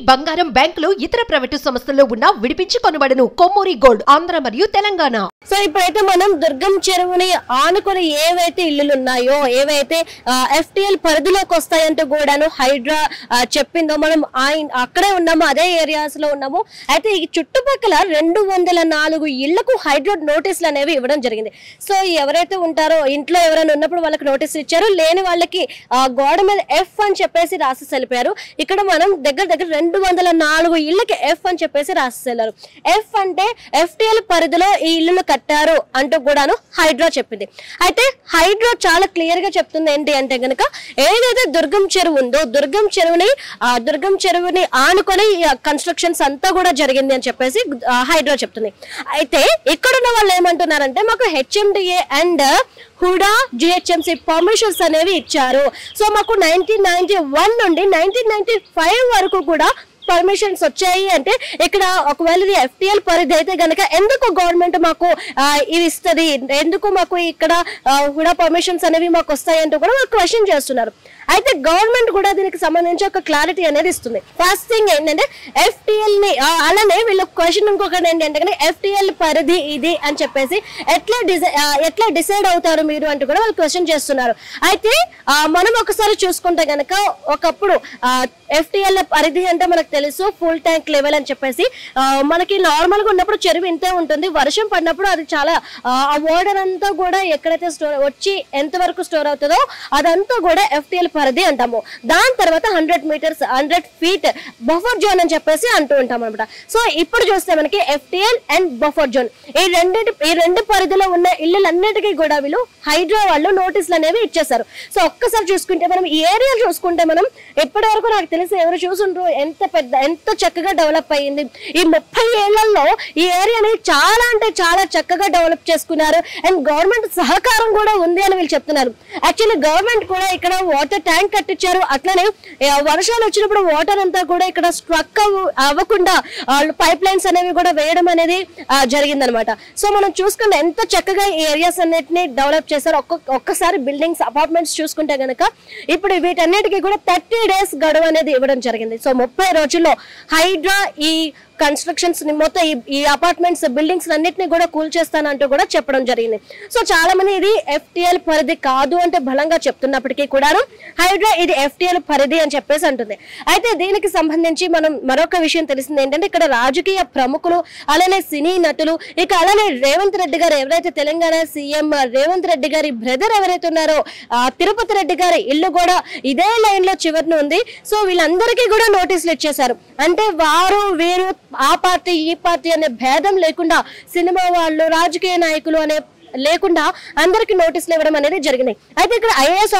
బంగారం బ్యాంకులు ఇతర ప్రైవేటు సంస్థల్లో ఉన్న విడిపించి కొనబడును. కొమ్మూరి గోల్డ్ ఆంధ్ర మరియు తెలంగాణ. సో ఇప్పుడైతే మనం దుర్గం చెరువుని ఆనుకొని ఏవైతే ఇల్లులు ఉన్నాయో, ఏవైతే ఎఫ్టీఎల్ పరిధిలోకి వస్తాయంటూ కూడాను హైడ్రా చెప్పిందో మనం అక్కడే ఉన్నాము, అదే ఏరియాస్ లో ఉన్నాము. అయితే ఈ చుట్టుపక్కల 204 ఇళ్లకు హైడ్రా నోటీసులు అనేవి ఇవ్వడం జరిగింది. సో ఎవరైతే ఉంటారో ఇంట్లో ఎవరైనా ఉన్నప్పుడు వాళ్ళకి నోటీసులు ఇచ్చారు, లేని వాళ్ళకి గోడ మీద ఎఫ్ అని చెప్పేసి రాసి వెళ్ళిపోయారు. ఇక్కడ మనం దగ్గర 204 ఇళ్ళకి ఎఫ్ అని చెప్పేసి రాసి వెళ్ళారు. ఎఫ్ అంటే ఎఫ్టీఎల్ పరిధిలో ఈ ఇల్లులు కట్టారు అంటూ కూడాను హైడ్రా చెప్పింది. అయితే హైడ్రా చాలా క్లియర్ గా చెప్తుంది ఏంటి అంటే గనక, ఏదైతే దుర్గం చెరువు ఉందో దుర్గం చెరువుని ఆనుకొని కన్స్ట్రక్షన్స్ అంతా కూడా జరిగింది అని చెప్పేసి హైడ్రా చెప్తుంది. అయితే ఇక్కడున్న వాళ్ళు ఏమంటున్నారంటే, మాకు HMDA and HUDA GHMC permissions అనేవి ఇచ్చారు. సో మాకు 1991 నుండి 1995 వరకు కూడా పర్మిషన్స్ వచ్చాయి. అంటే ఇక్కడ ఒకవేళ ఇది ఎఫ్టీఎల్ పరిధి అయితే గనక ఎందుకు గవర్నమెంట్ మాకు ఇది ఇస్తుంది, ఎందుకు మాకు ఇక్కడ హుడా పర్మిషన్స్ అనేవి మాకు వస్తాయి అంటూ కూడా వాళ్ళు క్వశ్చన్ చేస్తున్నారు. అయితే గవర్నమెంట్ కూడా దీనికి సంబంధించి ఒక క్లారిటీ అనేది ఇస్తుంది. ఫస్ట్ థింగ్ ఏంటంటే ఎఫ్టీఎల్ ని అలానే వీళ్ళ క్వశ్చన్ ఇంకొకటి ఏంటంటే ఎఫ్టీఎల్ పరిధి ఇది అని చెప్పేసి ఎట్లా డిసైడ్ అవుతారు మీరు అంటూ కూడా వాళ్ళు క్వశ్చన్ చేస్తున్నారు. అయితే మనం ఒకసారి చూసుకుంటే గనక ఒకప్పుడు ఎఫ్టీఎల్ పరిధి అంటే మనకు తెలుసు ఫుల్ ట్యాంక్ లెవెల్ అని చెప్పేసి, మనకి నార్మల్ గా ఉన్నప్పుడు చెరువు ఇంతే ఉంటుంది, వర్షం పడినప్పుడు అది చాలా ఆ వాటర్ అంతా కూడా ఎక్కడైతే స్టోర్ వచ్చి ఎంత వరకు స్టోర్ అవుతుందో అదంతా కూడా ఎఫ్టీఎల్ పరిధి అంటాము. దాని తర్వాత 100 ఫీట్ బఫర్ జోన్ అని చెప్పేసి అంటూ ఉంటాం అనమాట. సో ఇప్పుడు చూస్తే మనకి ఎఫ్టీఎల్ అండ్ బఫర్ జోన్ ఈ రెండు పరిధిలో ఉన్న ఇళ్ళన్నిటికీ కూడా వీళ్ళు హైడ్రా వాళ్ళు నోటీసులు అనేవి ఇచ్చేసారు. సో ఒక్కసారి చూసుకుంటే మనం ఈ ఏరియా చూసుకుంటే మనం ఇప్పటి వరకు నాకు తెలిసి ఎవరు చూసుండ్రు ఎంత చక్కగా డెవలప్ అయ్యింది. ఈ 30 ఏళ్లలో ఈ ఏరియాని చాలా అంటే చాలా చక్కగా డెవలప్ చేసుకున్నారు. అండ్ గవర్నమెంట్ సహకారం కూడా ఉంది అని వీళ్ళు చెప్తున్నారు. యాక్చువల్లీ గవర్నమెంట్ కూడా ఇక్కడ వాటర్ ట్యాంక్ కట్టించారు. అట్లనే వర్షాలు వచ్చినప్పుడు వాటర్ అంతా కూడా ఇక్కడ స్ట్రక్ అవ్వకుండా పైప్ లైన్స్ అనేవి కూడా వేయడం అనేది జరిగిందనమాట. సో మనం చూసుకుంటే ఎంత చక్కగా ఈ ఏరియాస్ అన్నిటిని డెవలప్ చేశారు. ఒక్కసారి బిల్డింగ్స్ అపార్ట్మెంట్స్ చూసుకుంటే గనక ఇప్పుడు వీటన్నిటికీ కూడా 30 days గడువు అనేది ఇవ్వడం జరిగింది. సో 30 రోజుల్లో హైడ్రా ఈ కన్స్ట్రక్షన్స్ ని మొత్తం ఈ అపార్ట్మెంట్స్ బిల్డింగ్స్ అన్నిటిని కూడా కూల్చేస్తానంటూ కూడా చెప్పడం జరిగింది. సో చాలా మంది ఇది ఎఫ్టీఎల్ పరిధి కాదు అంటే బలంగా చెప్తున్నప్పటికీ కూడా హైడ్రా ఇది ఎఫ్టీఎల్ పరిధి అని చెప్పేసి అంటుంది. అయితే దీనికి సంబంధించి మనం మరొక విషయం తెలిసింది ఏంటంటే, ఇక్కడ రాజకీయ ప్రముఖులు అలానే సినీ నటులు, ఇక అలానే రేవంత్ రెడ్డి గారు ఎవరైతే తెలంగాణ సీఎం రేవంత్ రెడ్డి గారి బ్రదర్ ఎవరైతే ఉన్నారో తిరుపతి రెడ్డి గారి ఇల్లు కూడా ఇదే లైన్ లో చివరిని ఉంది. సో వీళ్ళందరికీ కూడా నోటీసులు ఇచ్చేశారు. అంటే వారు వీరు ఆ పార్టీ ఈ పార్టీ అనే భేదం లేకుండా, సినిమా వాళ్ళు రాజకీయ నాయకులు అనే లేకుండా అందరికి నోటీసులు ఇవ్వడం అనేది జరిగింది. అయితే ఇక్కడ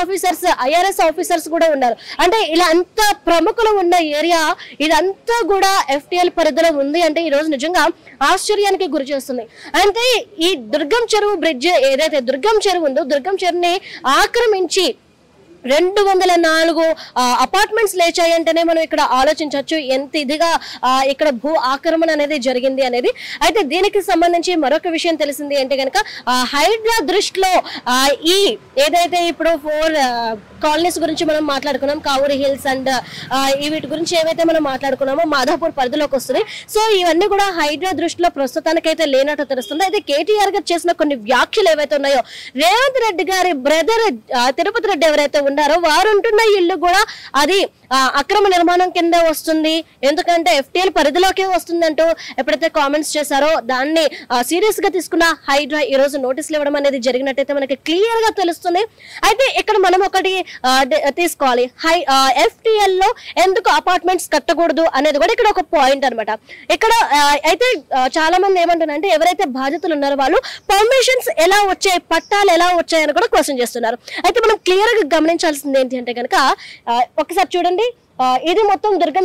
ఐఆర్ఎస్ ఆఫీసర్స్ కూడా ఉన్నారు. అంటే ఇలా అంత ప్రముఖులు ఉన్న ఏరియా ఇదంతా కూడా ఎఫ్టీఎల్ పరిధిలో ఉంది అంటే ఈ రోజు నిజంగా ఆశ్చర్యానికి గురి చేస్తుంది. అంటే ఈ దుర్గం చెరువు బ్రిడ్జ్ ఏదైతే దుర్గం చెరువు ఉందో దుర్గం చెరువుని ఆక్రమించి 204 అపార్ట్మెంట్స్ లేచాయంటేనే మనం ఇక్కడ ఆలోచించవచ్చు ఎంత ఇదిగా ఇక్కడ భూ ఆక్రమణ అనేది జరిగింది అనేది. అయితే దీనికి సంబంధించి మరొక విషయం తెలిసింది అంటే కనుక, హైడ్రా దృష్టిలో ఈ ఏదైతే ఇప్పుడు 4 కాలనీస్ గురించి మనం మాట్లాడుకున్నాం, కావూరి హిల్స్ అండ్ వీటి గురించి ఏవైతే మనం మాట్లాడుకున్నామో మాధాపూర్ పరిధిలోకి వస్తుంది. సో ఇవన్నీ కూడా హైడ్రా దృష్టిలో ప్రస్తుతానికైతే లేనట్టు తెలుస్తుంది. అయితే కేటీఆర్ గారు చేసిన కొన్ని వ్యాఖ్యలు ఏవైతే ఉన్నాయో, రేవంత్ రెడ్డి గారి బ్రదర్ తిరుపతి రెడ్డి ఎవరైతే ఉన్నారో వారు ఉంటున్న ఇల్లు కూడా అది అక్రమ నిర్మాణం కింద వస్తుంది, ఎందుకంటే ఎఫ్టీఎల్ పరిధిలోకి వస్తుంది అంటూ ఎప్పుడైతే కామెంట్స్ చేశారో దాన్ని సీరియస్ గా తీసుకున్న హైడ్రా ఈ రోజు నోటీసులు ఇవ్వడం అనేది జరిగినట్టయితే మనకి క్లియర్ గా తెలుస్తుంది. అయితే ఇక్కడ మనం ఒకటి తీసుకోవాలి, ఎఫ్టీఎల్ లో ఎందుకు అపార్ట్మెంట్స్ కట్టకూడదు అనేది కూడా ఇక్కడ ఒక పాయింట్ అనమాట. ఇక్కడ అయితే చాలా మంది ఏమంటున్నారంటే, ఎవరైతే బాధితులు ఉన్నారో వాళ్ళు పర్మిషన్స్ ఎలా వచ్చాయి, పట్టాలు ఎలా వచ్చాయని కూడా క్వశ్చన్ చేస్తున్నారు. అయితే మనం క్లియర్ గా గమనించాల్సింది ఏంటి అంటే కనుక, ఒకసారి చూడండి, ఇది మొత్తం దుర్గం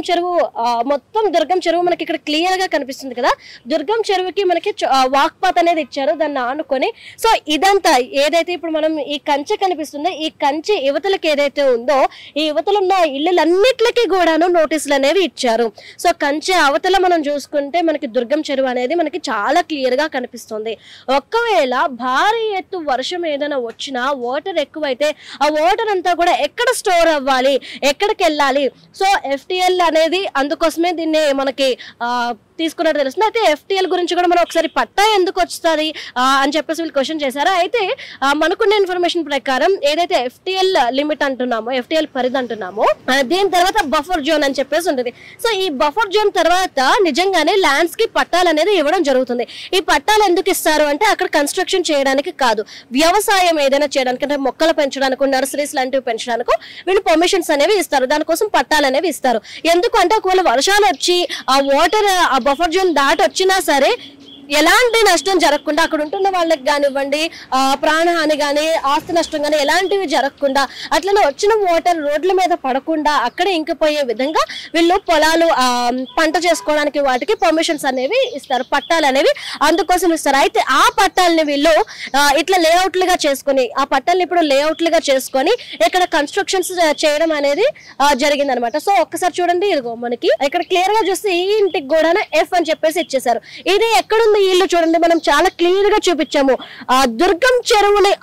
చెరువు మనకి ఇక్కడ క్లియర్ గా కనిపిస్తుంది కదా. దుర్గం చెరువుకి మనకి వాక్ పాత్ అనేది ఇచ్చారు దాన్ని ఆనుకొని. సో ఇదంతా ఏదైతే ఇప్పుడు మనం ఈ కంచె కనిపిస్తుందో ఈ కంచె యువతలకి ఏదైతే ఉందో ఈ యువతలున్న ఇళ్ళన్నిటికీ కూడాను నోటీసులు అనేవి ఇచ్చారు. సో కంచె అవతల మనం చూసుకుంటే మనకి దుర్గం చెరువు అనేది మనకి చాలా క్లియర్ గా కనిపిస్తుంది. ఒకవేళ భారీ ఎత్తు వర్షం ఏదైనా వచ్చినా వాటర్ ఎక్కువైతే ఆ వాటర్ అంతా కూడా ఎక్కడ స్టోర్ అవ్వాలి, ఎక్కడికి వెళ్ళాలి, సో FTL అనేది అందుకోసమే దీన్ని మనకి తీసుకున్నట్టు తెలుస్తుంది. అయితే FTL గురించి కూడా మనం ఒకసారి పట్టా ఎందుకు వస్తుంది అని చెప్పేసి వీళ్ళు క్వశ్చన్ చేశారు. అయితే మనకున్న ఇన్ఫర్మేషన్ ప్రకారం ఏదైతే FTL లిమిట్ అంటున్నామో, FTL పరిధి అంటున్నామో, దీని తర్వాత బఫర్ జోన్ అని చెప్పేసి ఉంటుంది. సో ఈ బఫర్ జోన్ తర్వాత నిజంగానే ల్యాండ్స్ కి పట్టాలు అనేది ఇవ్వడం జరుగుతుంది. ఈ పట్టాలు ఎందుకు ఇస్తారు అంటే అక్కడ కన్స్ట్రక్షన్ చేయడానికి కాదు, వ్యవసాయం ఏదైనా చేయడానికి, అంటే మొక్కలు పెంచడానికి, నర్సరీస్ లాంటివి పెంచడానికి వీళ్ళు పర్మిషన్స్ అనేవి ఇస్తారు. దానికోసం పట్టాలు అనేవి ఇస్తారు. ఎందుకంటే ఒకవేళ వర్షాలు వచ్చి ఆ వాటర్ ఆ బఫర్ జోన్ దాటి వచ్చినా సరే ఎలాంటి నష్టం జరగకుండా అక్కడ ఉంటున్న వాళ్ళకి కానివ్వండి, ప్రాణహాని కానీ, ఆస్తి నష్టం కానీ ఎలాంటివి జరగకుండా, అట్లనే వచ్చిన వాటర్ రోడ్ల మీద పడకుండా అక్కడే ఇంకిపోయే విధంగా వీళ్ళు పొలాలు పంట చేసుకోవడానికి వాటికి పర్మిషన్స్ అనేవి ఇస్తారు, పట్టాలు అనేవి అందుకోసం ఇస్తారు. అయితే ఆ పట్టాలని వీళ్ళు ఇట్లా లేఅవుట్లుగా చేసుకొని, ఆ పట్టాలని ఇప్పుడు లేఅవుట్లుగా చేసుకొని ఇక్కడ కన్స్ట్రక్షన్స్ చేయడం అనేది జరిగింది అనమాట. సో ఒక్కసారి చూడండి, ఇదిగో మనకి ఇక్కడ క్లియర్ గా చూస్తే ఈ ఇంటికి కూడా F అని చెప్పేసి ఇచ్చేసారు. ఇది ఎక్కడుంది ఇల్లు చూడండి, మనం చాలా క్లియర్ గా చూపించాము. దుర్గం చెరువుని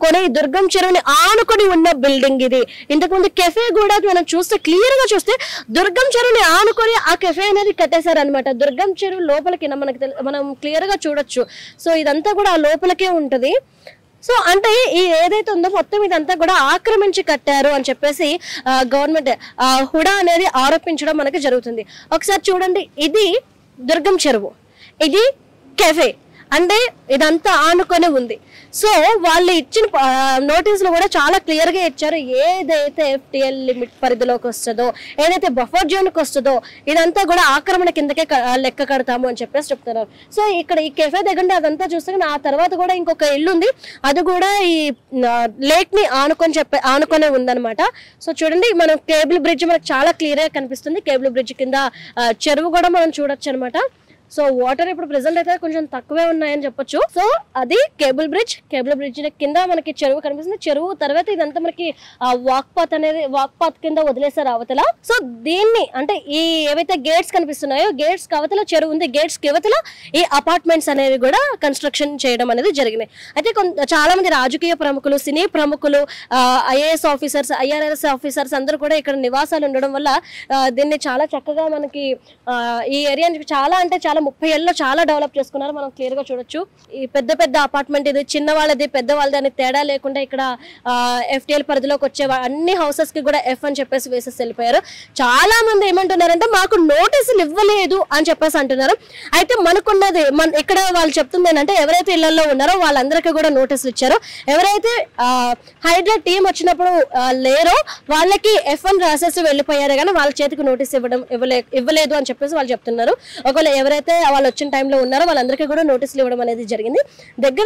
ఆనుకొని ఉన్న బిల్డింగ్ ఇది. ఇంతకుముందు కెఫే కూడా మనం చూస్తే క్లియర్ గా చూస్తే దుర్గం చెరువుని ఆనుకొని ఆ కెఫే అనేది కట్టేశారు అనమాట. దుర్గం చెరువు లోపలికి మనం క్లియర్ గా చూడొచ్చు. సో ఇదంతా కూడా ఆ లోపలికే ఉంటది. సో అంటే ఈ ఏదైతే ఉందో మొత్తం ఇదంతా కూడా ఆక్రమించి కట్టారు అని చెప్పేసి గవర్నమెంట్ హుడా అనేది ఆరోపించడం మనకి జరుగుతుంది. ఒకసారి చూడండి, ఇది దుర్గం చెరువు, ఇది కెఫే, అంటే ఇదంతా ఆనుకొని ఉంది. సో వాళ్ళు ఇచ్చిన నోటీసులు కూడా చాలా క్లియర్ గా ఇచ్చారు. ఏదైతే FTL లిమిట్ పరిధిలోకి వస్తుందో, ఏదైతే బఫర్ జోన్కి వస్తుందో ఇదంతా కూడా ఆక్రమణ కిందకే లెక్క కడతాము అని చెప్పేసి చెప్తున్నారు. సో ఇక్కడ ఈ కెఫే దగ్గర అదంతా చూస్తే ఆ తర్వాత కూడా ఇంకొక ఇల్లు ఉంది, అది కూడా ఈ లేక్ ని ఆనుకొనే ఉందన్నమాట. సో చూడండి, మనం కేబుల్ బ్రిడ్జ్ మనకు చాలా క్లియర్ గా కనిపిస్తుంది. కేబుల్ బ్రిడ్జ్ కింద చెరువు కూడా మనం చూడొచ్చు అనమాట. సో వాటర్ ఇప్పుడు ప్రెసెంట్ అయితే కొంచెం తక్కువే ఉన్నాయని చెప్పొచ్చు. సో అది కేబుల్ బ్రిడ్జ్ కింద మనకి చెరువు కనిపిస్తుంది. చెరువు తర్వాత ఇదంతా మనకి వాక్ పాత్ కింద వదిలేసారు అవతల. సో దీన్ని అంటే ఈ ఏవైతే గేట్స్ కనిపిస్తున్నాయో, గేట్స్ కవతల చెరువు ఉంది, గేట్స్ కివతల ఈ అపార్ట్మెంట్స్ అనేవి కూడా కన్స్ట్రక్షన్ చేయడం అనేది జరిగింది. అయితే చాలా మంది రాజకీయ ప్రముఖులు, సినీ ప్రముఖులు, IAS ఆఫీసర్స్, IRS ఆఫీసర్స్ అందరూ కూడా ఇక్కడ నివాసాలు ఉండడం వల్ల దీన్ని చాలా చక్కగా మనకి ఈ ఏరియా చాలా అంటే చాలా 30 ఏళ్ళలో చాలా డెవలప్ చేసుకున్నారు. మనం క్లియర్ గా చూడొచ్చు. ఈ పెద్ద అపార్ట్మెంట్ ఇది చిన్న వాళ్ళది పెద్ద వాళ్ళది అని తేడా లేకుండా ఇక్కడ FTL పరిధిలోకి వచ్చే అన్ని హౌసెస్ కి కూడా F అని చెప్పేసి వేసేసి వెళ్ళిపోయారు. చాలా మంది ఏమంటున్నారంటే మాకు నోటీసులు ఇవ్వలేదు అని చెప్పేసి అంటున్నారు. అయితే మనకున్నది ఇక్కడ వాళ్ళు చెప్తుంది ఏంటంటే ఎవరైతే ఇళ్లలో ఉన్నారో వాళ్ళందరికీ కూడా నోటీసులు ఇచ్చారు. ఎవరైతే హైడ్రా టీం వచ్చినప్పుడు లేరో వాళ్ళకి F అని రాసేసి వెళ్ళిపోయారు, కానీ వాళ్ళ చేతికి నోటీస్ ఇవ్వలేదు అని చెప్పేసి వాళ్ళు చెప్తున్నారు. ఒకవేళ ఎవరైతే వాళ్ళు వచ్చిన టైంలో ఉన్నారో వాళ్ళందరికీ కూడా నోటీసులు ఇవ్వడం అనేది జరిగింది. దగ్గర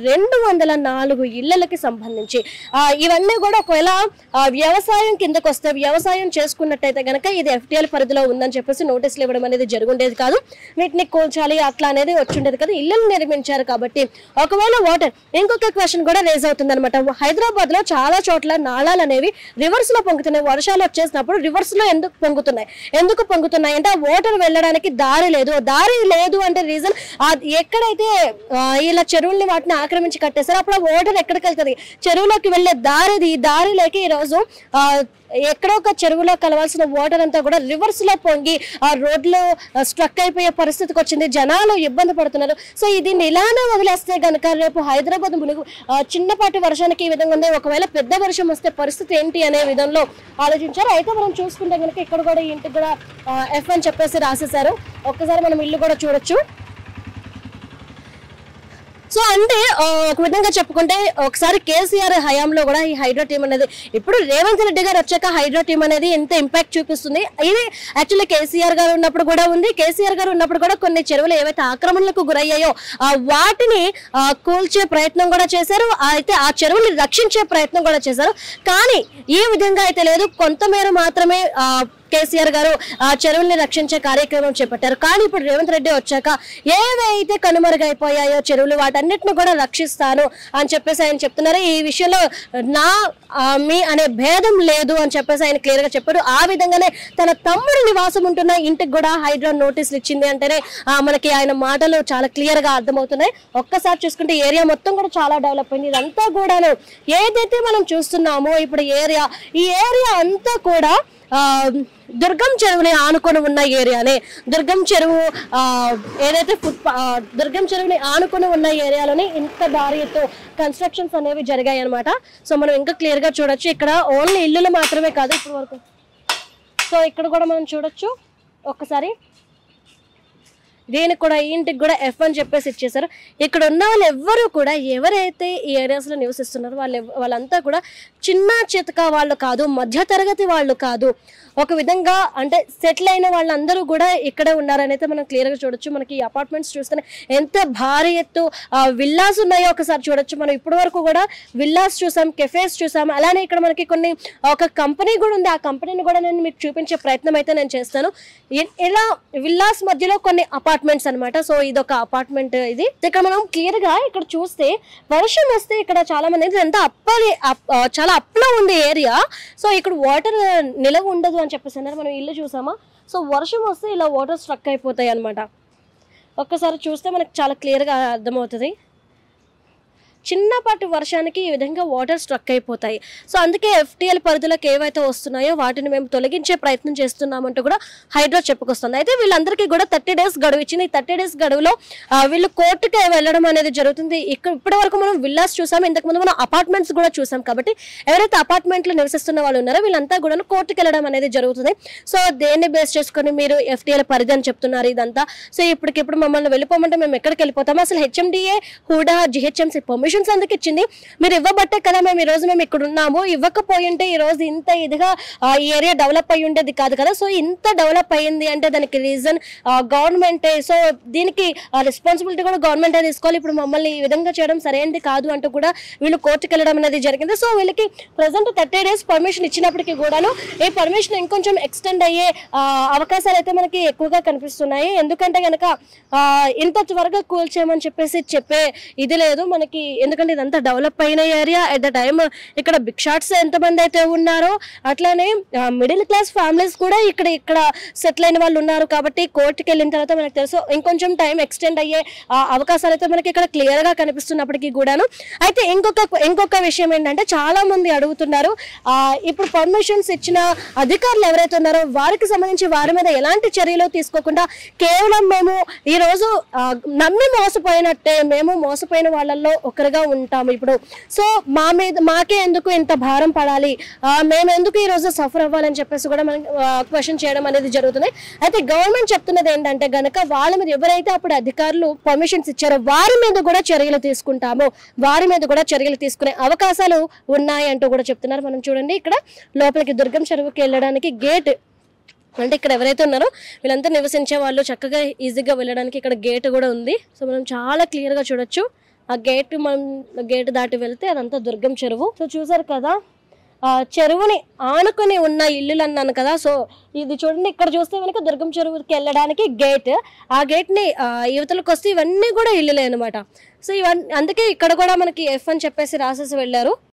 204 ఇళ్లకి సంబంధించి ఇవన్నీ కూడా ఒకవేళ వ్యవసాయం కిందకు వస్తే, వ్యవసాయం చేసుకున్నట్టయితే గనక ఇది FTL పరిధిలో ఉందని చెప్పేసి నోటీసులు ఇవ్వడం అనేది జరుగుండేది కాదు. వీటిని కూల్చాలి అట్లా అనేది వచ్చిండేది కాదు. ఇళ్లను నిర్మించారు కాబట్టి ఒకవేళ వాటర్, ఇంకొక క్వశ్చన్ కూడా రేజ్ అవుతుంది అనమాట. హైదరాబాద్ లో చాలా చోట్ల నాళాలు అనేవి రివర్స్ లో పొంగుతున్నాయి. వర్షాలు వచ్చేసినప్పుడు రివర్స్ లో ఎందుకు పొంగుతున్నాయి అంటే వాటర్ వెళ్ళడానికి దారి లేదు అంటే రీజన్ ఎక్కడైతే ఇలా చెరువుల్ని వాటిని ఆక్రమించి కట్టేసారో అప్పుడు వాటర్ ఎక్కడికి వెళ్తుంది, చెరువులోకి వెళ్లే దారి లేక ఈ రోజు ఎక్కడో ఒక చెరువులో కలవాల్సిన వాటర్ అంతా కూడా రివర్స్ లో పొంగి ఆ రోడ్లో స్ట్రక్ అయిపోయే పరిస్థితికి వచ్చింది. జనాలు ఇబ్బంది పడుతున్నారు. సో దీన్ని ఇలానే వదిలేస్తే గనక రేపు హైదరాబాద్ చిన్నపాటి వర్షానికి ఈ విధంగా ఉంది, ఒకవేళ పెద్ద వర్షం వస్తే పరిస్థితి ఏంటి అనే విధంలో ఆలోచించారు. అయితే మనం చూసుకుంటే కనుక ఇక్కడ కూడా ఈ ఇంటికి కూడా F అని చెప్పేసి రాసేసారు. ఒక్కసారి మనం ఇల్లు కూడా చూడొచ్చు. సో అంటే ఒక విధంగా చెప్పుకుంటే ఒకసారి కేసీఆర్ హయాంలో కూడా ఈ హైడ్రా టీం అనేది, ఇప్పుడు రేవంత్ రెడ్డి గారు వచ్చాక హైడ్రా టీం అనేది ఎంత ఇంపాక్ట్ చూపిస్తుంది. ఇది యాక్చువల్లీ కేసీఆర్ గారు ఉన్నప్పుడు కూడా ఉంది. కేసీఆర్ గారు ఉన్నప్పుడు కూడా కొన్ని చెరువులు ఏవైతే ఆక్రమణలకు గురయ్యాయో వాటిని కూల్చే ప్రయత్నం కూడా చేశారు. అయితే ఆ చెరువుని రక్షించే ప్రయత్నం కూడా చేశారు. కానీ ఈ విధంగా అయితే లేదు. కొంతమేర మాత్రమే కేసీఆర్ గారు ఆ చెరువుల్ని రక్షించే కార్యక్రమం చేపట్టారు. కానీ ఇప్పుడు రేవంత్ రెడ్డి వచ్చాక ఏవైతే కనుమరుగైపోయాయో చెరువులు వాటన్నిటిని కూడా రక్షిస్తాను అని చెప్పేసి ఆయన చెప్తున్నారు. ఈ విషయంలో మీ అనే భేదం లేదు అని చెప్పేసి ఆయన క్లియర్ గా చెప్పారు. ఆ విధంగానే తన తమ్ముడు నివాసం ఉంటున్న ఇంటికి కూడా హైడ్రా నోటీసులు ఇచ్చింది అంటేనే మనకి ఆయన మాటలు చాలా క్లియర్ గా అర్థమవుతున్నాయి. ఒక్కసారి చూసుకుంటే ఏరియా మొత్తం కూడా చాలా డెవలప్ అయింది. ఇదంతా కూడాను ఏదైతే మనం చూస్తున్నామో ఇప్పుడు ఈ ఏరియా అంతా కూడా దుర్గం చెరువుని ఆనుకొని ఉన్న ఏరియానే. దుర్గం చెరువు ఏదైతే దుర్గం చెరువుని ఆనుకొని ఉన్న ఏరియాలోనే ఇంత భారీ ఎత్తు కన్స్ట్రక్షన్స్ అనేవి జరిగాయి అనమాట. సో మనం ఇంకా క్లియర్ గా చూడొచ్చు. ఇక్కడ ఓన్లీ ఇల్లులు మాత్రమే కాదు ఇప్పుడు వరకు. సో ఇక్కడ కూడా మనం చూడొచ్చు ఒక్కసారి. దీనికి కూడా ఈ ఇంటికి కూడా F అని చెప్పేసి ఇచ్చేసారు. ఇక్కడ ఉన్న వాళ్ళు ఎవ్వరూ కూడా ఎవరైతే ఈ ఏరియాస్లో నివసిస్తున్నారో వాళ్ళంతా కూడా చిన్న చితక వాళ్ళు కాదు, మధ్యతరగతి వాళ్ళు కాదు. ఒక విధంగా అంటే సెటిల్ అయిన వాళ్ళందరూ కూడా ఇక్కడే ఉన్నారని అయితే మనం క్లియర్గా చూడొచ్చు. మనకి ఈ అపార్ట్మెంట్స్ చూస్తేనే ఎంత భారీ ఎత్తు విల్లాస్ ఉన్నాయో ఒకసారి చూడొచ్చు. మనం ఇప్పటి వరకు కూడా విల్లాస్ చూసాం, కెఫేస్ చూసాం. అలానే ఇక్కడ మనకి ఒక కంపెనీ కూడా ఉంది. ఆ కంపెనీని కూడా నేను మీకు చూపించే ప్రయత్నం అయితే నేను చేస్తాను. ఇలా విల్లాస్ మధ్యలో కొన్ని అపార్ట్మెంట్స్ అనమాట. సో ఇది ఒక అపార్ట్మెంట్. ఇది ఇక్కడ మనం క్లియర్ గా ఇక్కడ చూస్తే వర్షం వస్తే ఇక్కడ చాలా మంది ఎంత చాలా అప్లో ఉంది ఏరియా. సో ఇక్కడ వాటర్ నిలవ ఉండదు అని చెప్పేసి అన్నారు. మనం ఇల్లు చూసామా. సో వర్షం వస్తే ఇలా వాటర్ స్ట్రక్ అయిపోతాయి అనమాట. ఒక్కసారి చూస్తే మనకు చాలా క్లియర్ గా అర్థమవుతుంది. చిన్నపాటి వర్షానికి ఈ విధంగా వాటర్ స్ట్రక్ అయిపోతాయి. సో అందుకే FTL పరిధిలోకి ఏవైతే వస్తున్నాయో వాటిని మేము తొలగించే ప్రయత్నం చేస్తున్నామంటూ కూడా హైడ్రా చెప్పుకొస్తుంది. అయితే వీళ్ళందరికీ కూడా 30 days గడువు ఇచ్చింది. ఈ 30 days గడువులో వీళ్ళు కోర్టుకి వెళ్ళడం అనేది జరుగుతుంది. ఇప్పటి వరకు మనం విల్లాస్ చూసాం, ఇంతకుముందు మనం అపార్ట్మెంట్స్ కూడా చూసాం. కాబట్టి ఎవరైతే అపార్ట్మెంట్లో నివసిస్తున్న వాళ్ళు ఉన్నారో వీళ్ళంతా కూడా కోర్టుకి వెళ్ళడం అనేది జరుగుతుంది. సో దేన్ని బేస్ చేసుకొని మీరు FTL పరిధి అని చెప్తున్నారు ఇదంతా. సో ఇప్పటికిప్పుడు మమ్మల్ని వెళ్ళిపోమంటే మేము ఎక్కడికి వెళ్ళిపోతాము? అసలు HMDA హూడా GHMC పర్మిషన్స్ అందుకు ఇచ్చింది. మీరు ఇవ్వబట్టే కదా మేము ఈ రోజు మేము ఇక్కడ ఉన్నాము. ఇవ్వకపోయి ఉంటే ఈ రోజు ఇంత ఇదిగా ఈ ఏరియా డెవలప్ అయ్యి ఉండేది కాదు కదా. సో ఇంత డెవలప్ అయ్యింది అంటే దానికి రీజన్ గవర్నమెంటే. సో దీనికి రెస్పాన్సిబిలిటీ కూడా గవర్నమెంటే తీసుకోవాలి. ఇప్పుడు మమ్మల్ని ఈ విధంగా చేయడం సరైనది కాదు అంటూ కూడా వీళ్ళు కోర్టుకు వెళ్ళడం అనేది జరిగింది. సో వీళ్ళకి ప్రజెంట్ 30 days పర్మిషన్ ఇచ్చినప్పటికీ కూడాను ఈ పర్మిషన్ ఇంకొంచెం ఎక్స్టెండ్ అయ్యే అవకాశాలు అయితే మనకి ఎక్కువగా కనిపిస్తున్నాయి. ఎందుకంటే కనుక ఇంత త్వరగా కూల్చేయమని చెప్పే ఇది లేదు మనకి. ఎందుకంటే ఇదంతా డెవలప్ అయిన ఏరియా. ఎట్ ద టైమ్ ఇక్కడ బిగ్ షాట్స్ ఎంతమంది అయితే ఉన్నారో అట్లానే మిడిల్ క్లాస్ ఫ్యామిలీస్ కూడా ఇక్కడ సెటిల్ అయిన వాళ్ళు ఉన్నారు. కాబట్టి కోర్టుకి వెళ్ళిన తర్వాత మనకు తెలుసు ఇంకొంచెం టైం ఎక్స్టెండ్ అయ్యే అవకాశాలు అయితే మనకి ఇక్కడ క్లియర్ గా కనిపిస్తున్నప్పటికీ కూడాను. అయితే ఇంకొక విషయం ఏంటంటే చాలా మంది అడుగుతున్నారు ఇప్పుడు పర్మిషన్స్ ఇచ్చిన అధికారులు ఎవరైతే ఉన్నారో వారికి సంబంధించి వారి మీద ఎలాంటి చర్యలు తీసుకోకుండా కేవలం మేము ఈ రోజు నమ్మి మోసపోయినట్టే మేము మోసపోయిన వాళ్ళల్లో ఒకరిగా ఉంటాము ఇప్పుడు. సో మాకే ఎందుకు ఇంత భారం పడాలి, మేము ఎందుకు ఈ రోజు సఫర్ అవ్వాలని చెప్పేసి కూడా మనం క్వశ్చన్ చేయడం అనేది జరుగుతుంది. అయితే గవర్నమెంట్ చెప్తున్నది ఏంటంటే గనక వాళ్ళ మీద ఎవరైతే అప్పుడు అధికారులు పర్మిషన్స్ ఇచ్చారో వారి మీద కూడా చర్యలు తీసుకుంటాము, వారి మీద కూడా చర్యలు తీసుకునే అవకాశాలు ఉన్నాయి అంటూ కూడా చెప్తున్నారు. మనం చూడండి ఇక్కడ లోపలికి దుర్గం చెరువుకి వెళ్ళడానికి గేట్ అంటే ఇక్కడ ఎవరైతే ఉన్నారో వీళ్ళంతా నివసించే వాళ్ళు చక్కగా ఈజీగా వెళ్ళడానికి ఇక్కడ గేట్ కూడా ఉంది. సో మనం చాలా క్లియర్ గా చూడొచ్చు. ఆ గేట్ దాటి వెళ్తే అదంతా దుర్గం చెరువు. సో చూసారు కదా చెరువుని ఆనుకొని ఉన్న ఇల్లులు అన్నాను కదా. సో ఇది చూడండి ఇక్కడ చూస్తే కనుక దుర్గం చెరువుకి వెళ్ళడానికి గేట్. ఆ గేట్ని యువతలకు వస్తే ఇవన్నీ కూడా ఇల్లులే అనమాట. సో ఇవన్నీ అందుకే ఇక్కడ కూడా మనకి F అని చెప్పేసి రాసేసి వెళ్ళారు.